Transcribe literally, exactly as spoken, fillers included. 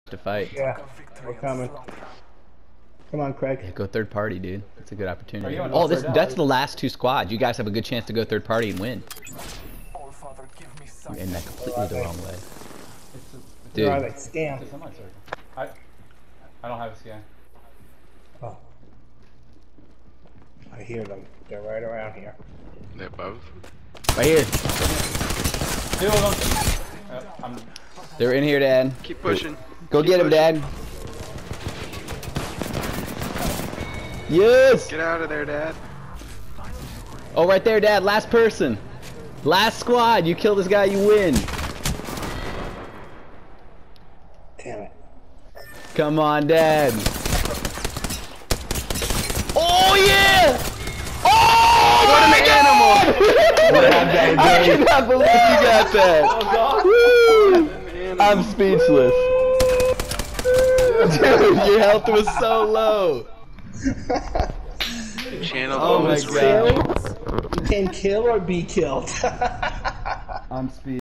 to fight. Yeah, we're coming. Come on, Craig. Yeah, go third party, dude. That's a good opportunity. Are you on Oh, this upside down? that's the last two squads. You guys have a good chance to go third party and win. You're in that completely the wrong way. It's a, Where are Dude, they? Scam. it's a semicircle. I, I don't have a scan. Oh. I hear them. They're right around here. They're above. right here. Two of them. Uh, I'm, They're in here, Dad. Keep pushing. Go Keep get him, pushing. Dad. Yes! Get out of there, Dad. Oh, right there, Dad. Last person. Last squad. You kill this guy, you win. Damn it. Come on, Dad. Oh, yeah! Oh, What an animal! I cannot believe you got that. Woo! I'm speechless. Dude, your health was so low. Channel Oh my bonus god. You can kill or be killed. I'm speechless.